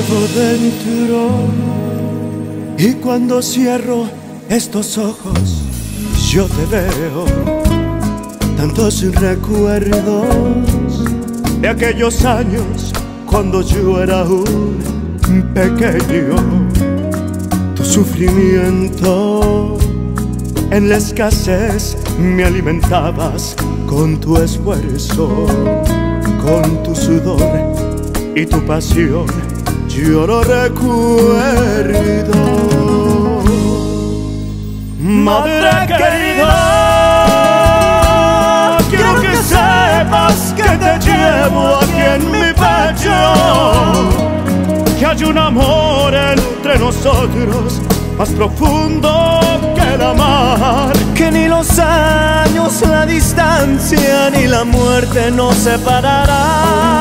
llevo dentro, y cuando cierro estos ojos yo te veo. Tantos recuerdos de aquellos años cuando yo era un pequeño. Tu sufrimiento en la escasez me alimentabas con tu esfuerzo, con tu sudor y tu pasión. Yo lo recuerdo. Madre querida, quiero que sepas que te llevo aquí en mi pecho, que hay un amor entre nosotros más profundo que el mar, que ni los años, la distancia ni la muerte nos separarán.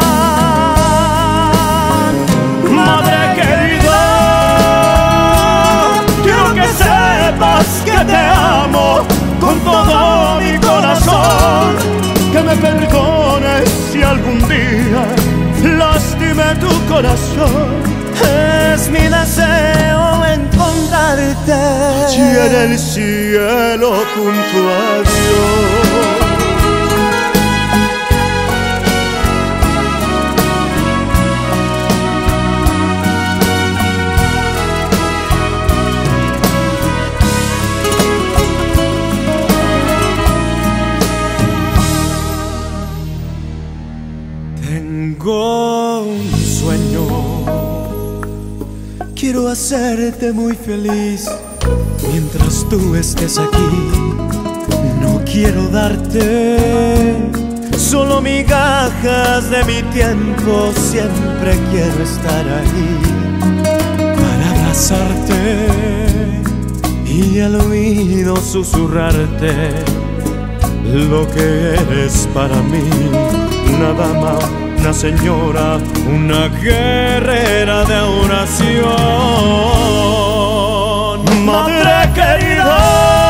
Madre querida, quiero que sepas que te amo con todo mi corazón, que me perdones si algún día lastimé tu corazón. Es mi deseo encontrarte allí en el cielo junto a Dios. Tengo un sueño, quiero hacerte muy feliz mientras tú estés aquí. No quiero darte solo migajas de mi tiempo, siempre quiero estar ahí para abrazarte y al oído susurrarte lo que eres para mí. Una dama, una señora, una guerrera de oración. Madre querida,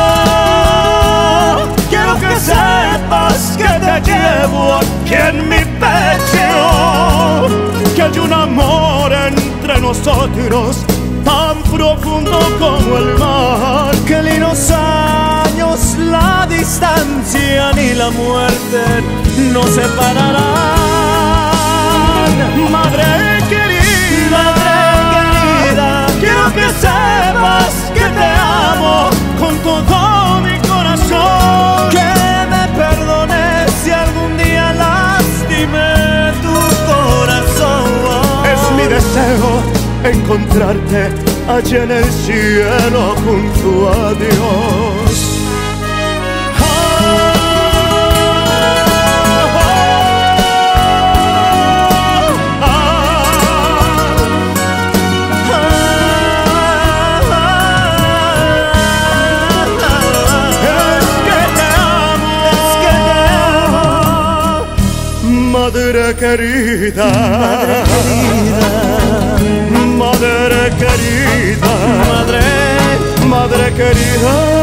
quiero que sepas que te llevo aquí en mi pecho, que hay un amor entre nosotros tan profundo como el mar, que ni los años, la distancia ni la muerte nos separarán. Madre querida, quiero que sepas que te amo con todo mi corazón, que me perdones si algún día lastimé tu corazón. Es mi deseo encontrarte allá en el cielo junto a Dios. Madre querida, madre querida, Madre, madre querida.